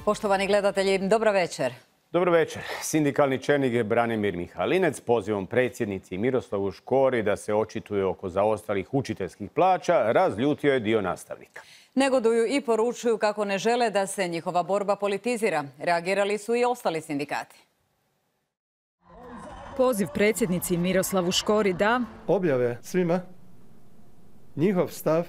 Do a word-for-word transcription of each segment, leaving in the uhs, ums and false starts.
Poštovani gledatelji, dobra večer. Dobro večer. Sindikalni čelnik Branimir Mihalinec pozivom predsjednici Miroslavu Škori da se očituje oko zaostalih učiteljskih plaća razljutio je dio nastavnika. Negoduju i poručuju kako ne žele da se njihova borba politizira. Reagirali su i ostali sindikati. Poziv predsjednici Miroslavu Škori da objave svima njihov stav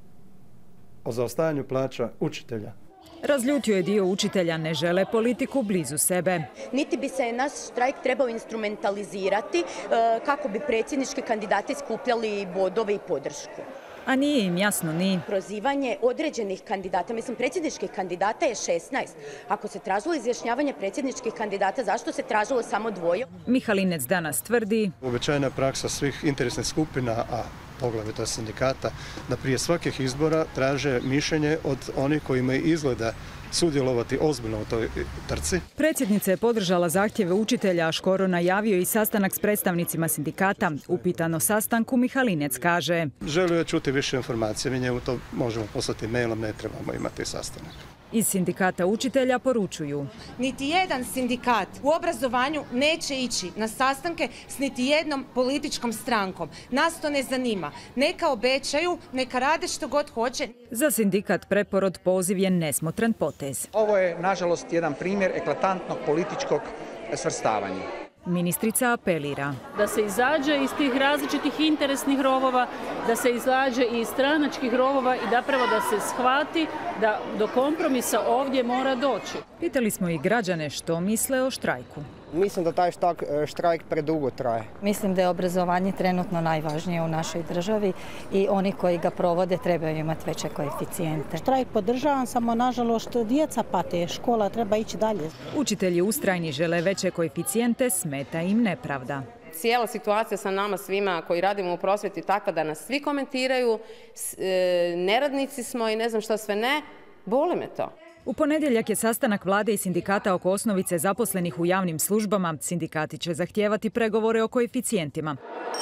o zaostajanju plaća učitelja. Razljutio je dio učitelja, ne žele politiku blizu sebe. Niti bi se naš štrajk trebao instrumentalizirati kako bi predsjednički kandidati skupljali bodove i podršku. A nije im jasno ni prozivanje određenih kandidata, mislim predsjedničkih kandidata je šesnaest. Ako se tražilo izjašnjavanje predsjedničkih kandidata, zašto se tražilo samo dvoje? Mihalinec danas tvrdi uobičajena praksa svih interesnih skupina, a poglavito sindikata, da prije svakih izbora traže mišljenje od onih kojima izgleda sudjelovati ozbiljno u toj trci. Predsjednica je podržala zahtjeve učitelja, a Škoro najavio i sastanak s predstavnicima sindikata. Upitano sastanku, Mihalinec kaže: želio je čuti više informacije, mi njemu to možemo poslati mailom, ne trebamo imati sastanak. Iz sindikata učitelja poručuju: niti jedan sindikat u obrazovanju neće ići na sastanke s niti jednom političkom strankom. Nas to ne zanima. Neka obećaju, neka rade što god hoće. Za sindikat Preporod poziv je nesmotren potez. Ovo je, nažalost, jedan primjer eklatantnog političkog svrstavanja. Ministrica apelira da se izađe iz tih različitih interesnih rovova, da se izađe iz stranačkih rovova i zapravo da se shvati da do kompromisa ovdje mora doći. Pitali smo i građane što misle o štrajku. Mislim da taj štrajk predugo traje. Mislim da je obrazovanje trenutno najvažnije u našoj državi i oni koji ga provode trebaju imati veće koeficijente. Štrajk podržavam, samo nažalost djeca pate, škola treba ići dalje. Učitelji ustrajni žele veće koeficijente, smeta im nepravda. Cijela situacija sa nama svima koji radimo u prosvjeti je takva da nas svi komentiraju, neradnici smo i ne znam što sve ne, boli me to. U ponedjeljak je sastanak vlade i sindikata oko osnovice zaposlenih u javnim službama. Sindikati će zahtijevati pregovore o koeficijentima.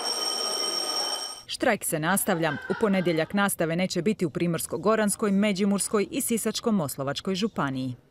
Štrajk se nastavlja. U ponedjeljak nastave neće biti u Primorsko-goranskoj, Međimurskoj i Sisačko-moslavačkoj županiji.